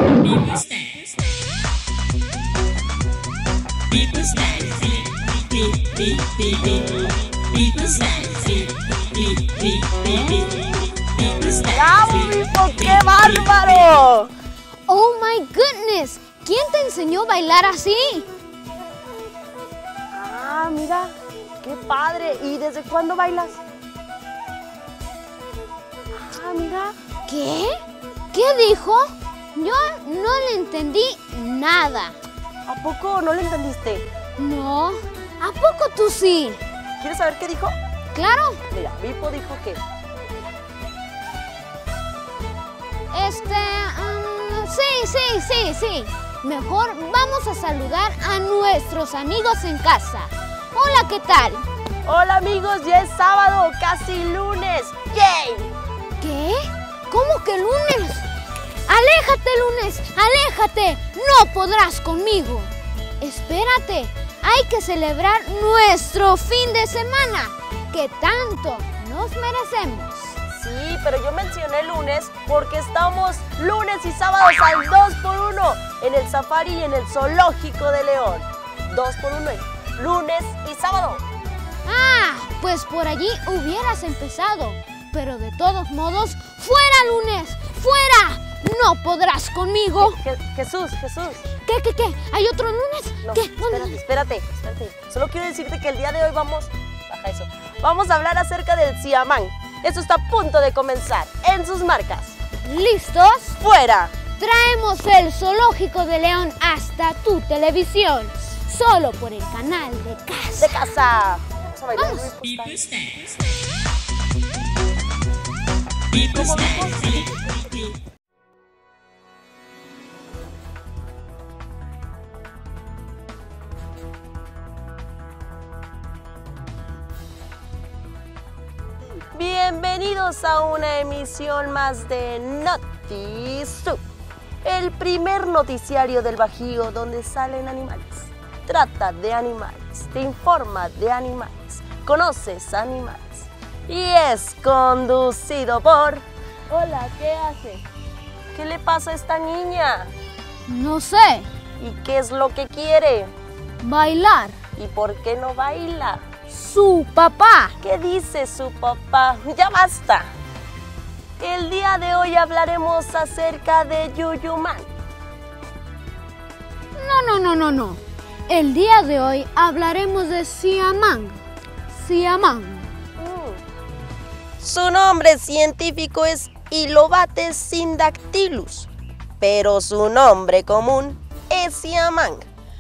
People stand. People stand. People stand. ¡Bravo, Bipo! ¡Qué bárbaro! ¡Oh, my goodness! ¿Quién te enseñó a bailar así? Ah, mira, qué padre. ¿Y desde cuándo bailas? Ah, mira. ¿Qué? ¿Qué dijo? Yo no le entendí nada. ¿A poco no le entendiste? No. ¿A poco tú sí? ¿Quieres saber qué dijo? Claro. Mira, Bipo dijo que... Sí. Mejor vamos a saludar a nuestros amigos en casa. Hola, ¿qué tal? Hola amigos, ya es sábado, casi lunes. ¡Yay! ¿Qué? ¿Cómo que lunes? ¡Aléjate, lunes! ¡Aléjate! ¡No podrás conmigo! Espérate, hay que celebrar nuestro fin de semana, que tanto nos merecemos. Sí, pero yo mencioné lunes porque estamos lunes y sábados al 2x1 en el Safari y en el Zoológico de León. 2x1 en lunes y sábado. Ah, pues por allí hubieras empezado. Pero de todos modos, ¡fuera, lunes! ¡Fuera! ¡No podrás conmigo! Jesús. ¿Qué? ¿Hay otro lunes? No, ¿Qué? ¿Dónde? espérate. Solo quiero decirte que el día de hoy vamos a hablar acerca del siamang. Esto está a punto de comenzar. En sus marcas. ¿Listos? ¡Fuera! Traemos el Zoológico de León hasta tu televisión. Solo por el canal de casa. ¡De casa! Vamos a bailar. Vamos. People stand. People stand. Bienvenidos a una emisión más de NotiSoup, el primer noticiario del Bajío donde salen animales. Trata de animales, te informa de animales, conoces animales y es conducido por... Hola, ¿qué hace? ¿Qué le pasa a esta niña? No sé. ¿Y qué es lo que quiere? Bailar. ¿Y por qué no baila? Su papá. ¿Qué dice su papá? ¡Ya basta! El día de hoy hablaremos acerca de Yuyumán. No. El día de hoy hablaremos de siamang. Su nombre científico es Ilobates syndactylus, pero su nombre común es siamang.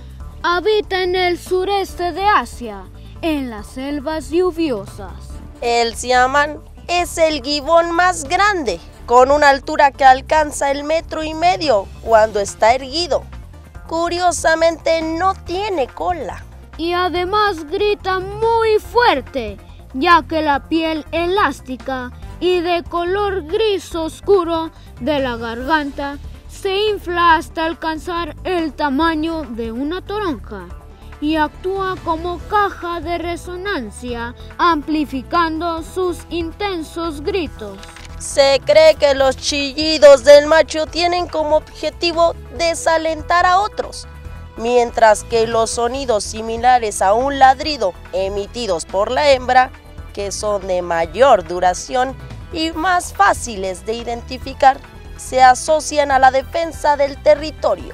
Habita en el sureste de Asia, en las selvas lluviosas. El siamang es el gibón más grande, con una altura que alcanza el 1,5 metros cuando está erguido. Curiosamente no tiene cola. Y además grita muy fuerte, ya que la piel elástica y de color gris oscuro de la garganta se infla hasta alcanzar el tamaño de una toronja y actúa como caja de resonancia, amplificando sus intensos gritos. Se cree que los chillidos del macho tienen como objetivo desalentar a otros, mientras que los sonidos similares a un ladrido emitidos por la hembra, que son de mayor duración y más fáciles de identificar, se asocian a la defensa del territorio.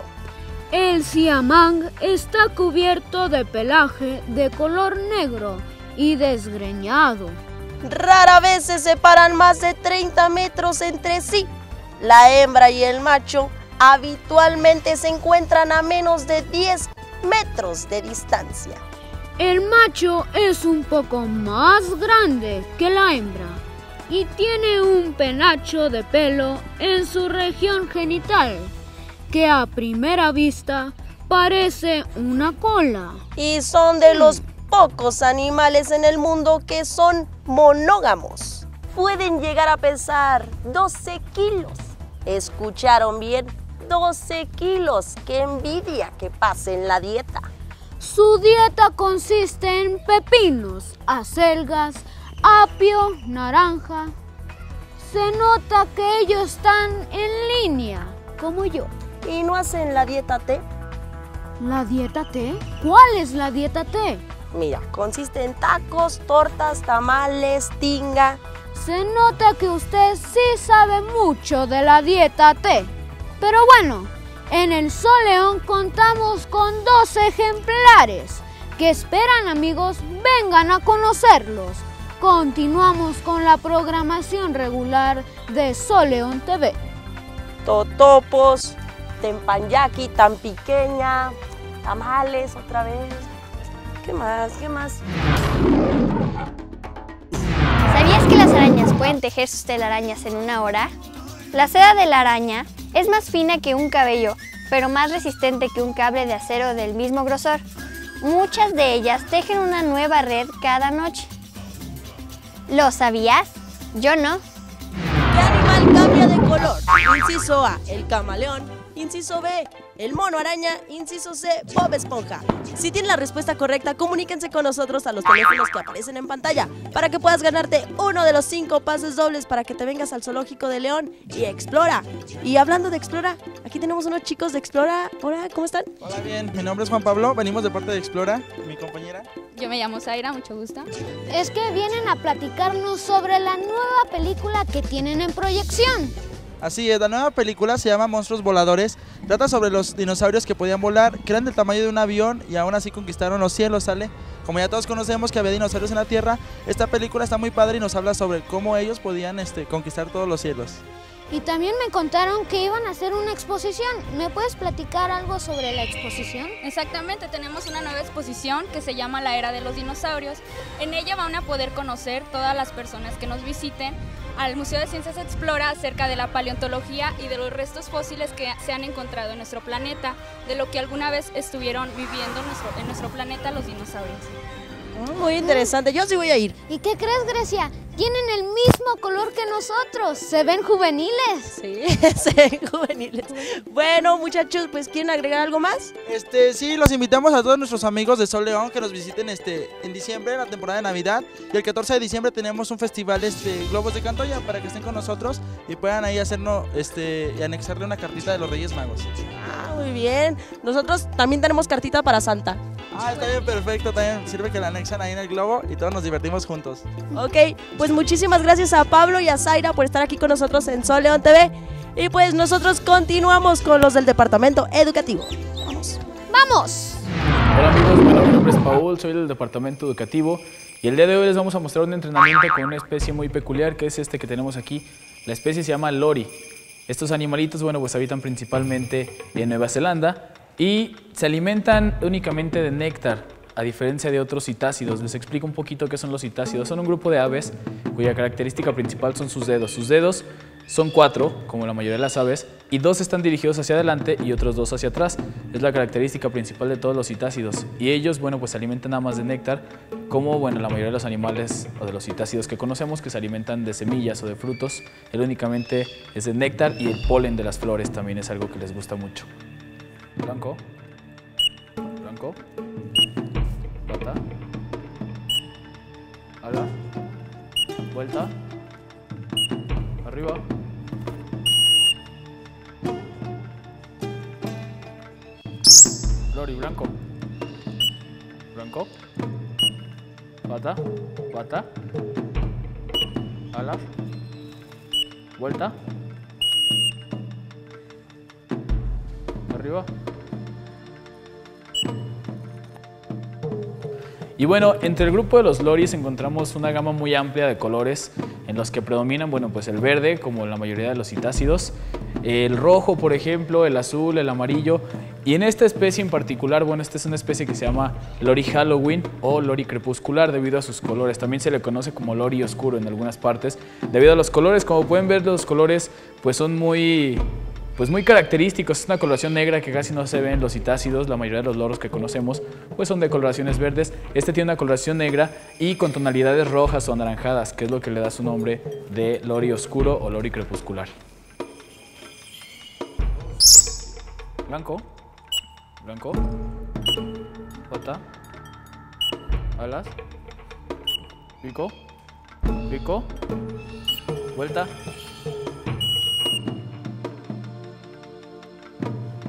El siamang está cubierto de pelaje de color negro y desgreñado. Rara vez se separan más de 30 metros entre sí. La hembra y el macho habitualmente se encuentran a menos de 10 metros de distancia. El macho es un poco más grande que la hembra y tiene un penacho de pelo en su región genital que a primera vista parece una cola. Y son de los pocos animales en el mundo que son monógamos. Pueden llegar a pesar 12 kilos. ¿Escucharon bien? 12 kilos. ¡Qué envidia que pasen la dieta! Su dieta consiste en pepinos, acelgas, apio, naranja. Se nota que ellos están en línea, como yo. ¿Y no hacen la dieta T? ¿La dieta T? ¿Cuál es la dieta T? Mira, consiste en tacos, tortas, tamales, tinga. Se nota que usted sí sabe mucho de la dieta T. Pero bueno, en el Sol León contamos con 2 ejemplares que esperan, amigos, vengan a conocerlos. Continuamos con la programación regular de Sol León TV. Totopos, tempanyaki tan pequeña, tamales otra vez. ¿Qué más? ¿Qué más? ¿Sabías que las arañas pueden tejer sus telarañas en 1 hora? La seda de la araña es más fina que un cabello, pero más resistente que un cable de acero del mismo grosor. Muchas de ellas tejen una nueva red cada noche. ¿Lo sabías? Yo no. ¿Qué animal cambia de color? Inciso A, el camaleón. Inciso B, el mono araña. Inciso C, Bob Esponja. Si tienen la respuesta correcta, comuníquense con nosotros a los teléfonos que aparecen en pantalla para que puedas ganarte uno de los 5 pases dobles para que te vengas al Zoológico de León y explora. Y hablando de Explora, aquí tenemos unos chicos de Explora. Hola, ¿cómo están? Hola, bien. Mi nombre es Juan Pablo. Venimos de parte de Explora, mi compañera. Yo me llamo Zaira, mucho gusto. Es que vienen a platicarnos sobre la nueva película que tienen en proyección. Así es, la nueva película se llama Monstruos Voladores. Trata sobre los dinosaurios que podían volar, que eran del tamaño de un avión y aún así conquistaron los cielos, ¿sale? Como ya todos conocemos que había dinosaurios en la Tierra, esta película está muy padre y nos habla sobre cómo ellos podían conquistar todos los cielos. Y también me contaron que iban a hacer una exposición. ¿Me puedes platicar algo sobre la exposición? Exactamente, tenemos una nueva exposición que se llama La Era de los Dinosaurios. En ella van a poder conocer todas las personas que nos visiten al Museo de Ciencias Explora acerca de la paleontología y de los restos fósiles que se han encontrado en nuestro planeta, de lo que alguna vez estuvieron viviendo en nuestro planeta los dinosaurios. Muy interesante, yo sí voy a ir. ¿Y qué crees, Grecia? Tienen el mismo color que nosotros, se ven juveniles. Sí, se ven juveniles. Bueno, muchachos, pues ¿quieren agregar algo más? Sí, los invitamos a todos nuestros amigos de Sol León que nos visiten en diciembre, en la temporada de Navidad. Y el 14 de diciembre tenemos un festival Globos de Cantoya para que estén con nosotros y puedan ahí hacernos y anexarle una cartita de los Reyes Magos. Ah, muy bien. Nosotros también tenemos cartita para Santa. Ah, está bien, perfecto, también sirve que la anexan ahí en el globo y todos nos divertimos juntos. Ok, pues muchísimas gracias a Pablo y a Zaira por estar aquí con nosotros en Sol León TV. Y pues nosotros continuamos con los del departamento educativo. Vamos. ¡Vamos! Hola amigos, bueno, mi nombre es Paul, soy del departamento educativo y el día de hoy les vamos a mostrar un entrenamiento con una especie muy peculiar que es este que tenemos aquí. La especie se llama lori. Estos animalitos, bueno, pues habitan principalmente en Nueva Zelanda y se alimentan únicamente de néctar, a diferencia de otros citácidos. Les explico un poquito qué son los citácidos. Son un grupo de aves cuya característica principal son sus dedos. Sus dedos son 4, como la mayoría de las aves, y 2 están dirigidos hacia adelante y otros 2 hacia atrás. Es la característica principal de todos los citácidos. Y ellos, bueno, pues se alimentan nada más de néctar, como, bueno, la mayoría de los animales o de los citácidos que conocemos que se alimentan de semillas o de frutos. Él únicamente es de néctar y el polen de las flores también es algo que les gusta mucho. Blanco, blanco, pata, ala, vuelta, arriba, lori, blanco, blanco, pata, pata, ala, vuelta, arriba. Y bueno, entre el grupo de los loris encontramos una gama muy amplia de colores en los que predominan, bueno, pues el verde, como la mayoría de los citácidos, el rojo, por ejemplo, el azul, el amarillo. Y en esta especie en particular, bueno, esta es una especie que se llama lori Halloween o lori crepuscular debido a sus colores. También se le conoce como lori oscuro en algunas partes debido a los colores. Como pueden ver, los colores pues son muy característicos. Es una coloración negra que casi no se ve en los citácidos. La mayoría de los loros que conocemos pues son de coloraciones verdes. Este tiene una coloración negra y con tonalidades rojas o anaranjadas, que es lo que le da su nombre de lori oscuro o lori crepuscular. Blanco, blanco, pata, alas, pico, pico, vuelta,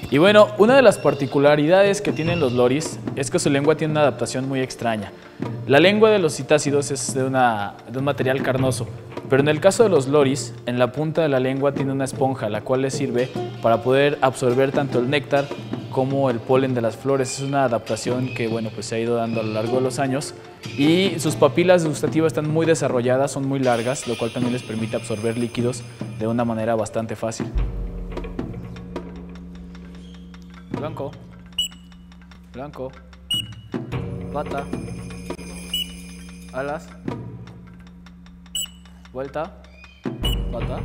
Y bueno, una de las particularidades que tienen los loris es que su lengua tiene una adaptación muy extraña. La lengua de los citácidos es de un material carnoso, pero en el caso de los loris, en la punta de la lengua tiene una esponja, la cual les sirve para poder absorber tanto el néctar como el polen de las flores. Es una adaptación que bueno, pues se ha ido dando a lo largo de los años, y sus papilas gustativas están muy desarrolladas, son muy largas, lo cual también les permite absorber líquidos de una manera bastante fácil. Blanco, blanco, pata, alas, vuelta, pata,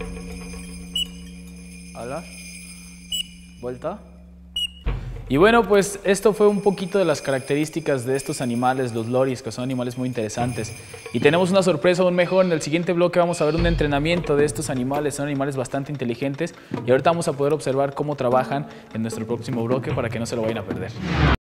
alas, vuelta. Y bueno, pues esto fue un poquito de las características de estos animales, los loris, que son animales muy interesantes. Y tenemos una sorpresa aún mejor. En el siguiente bloque vamos a ver un entrenamiento de estos animales. Son animales bastante inteligentes y ahorita vamos a poder observar cómo trabajan en nuestro próximo bloque para que no se lo vayan a perder.